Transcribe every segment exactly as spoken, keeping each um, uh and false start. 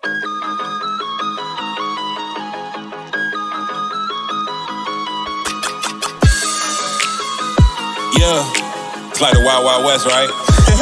Yeah, it's like the Wild Wild West, right?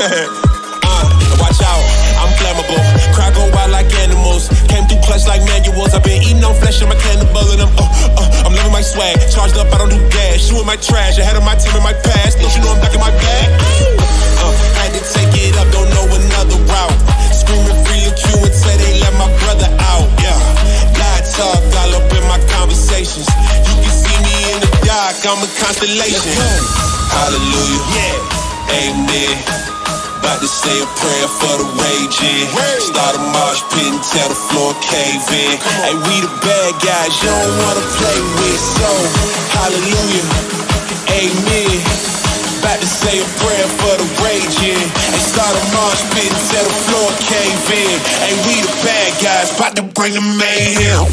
uh, watch out, I'm flammable. Cry go wild like animals. Came through clutch like manuals. I've been eating on flesh in my cannibal, and I'm, uh, uh, I'm living my swag. Charged up, I don't do gas. Shooting my trash, ahead of my time in my past. Don't you know I'm back in my bag? Uh, had to take it up, don't know another route. Screaming free Q until they let my brother out. Yeah, lie talk all up in my conversations. You can see me in the dark, I'm a constellation. Hallelujah, yeah, amen. About to say a prayer for the raging. Start a mosh pit and tell the floor cave in. Hey, we the bad guys you don't wanna play with. So, hallelujah, amen. About to say a prayer for the raging. Hey, start a mosh pit and tell the floor cave in. Hey, we the bad guys about to bring the mayhem.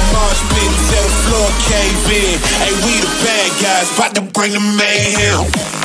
Hey, we the bad guys, about to bring the mayhem.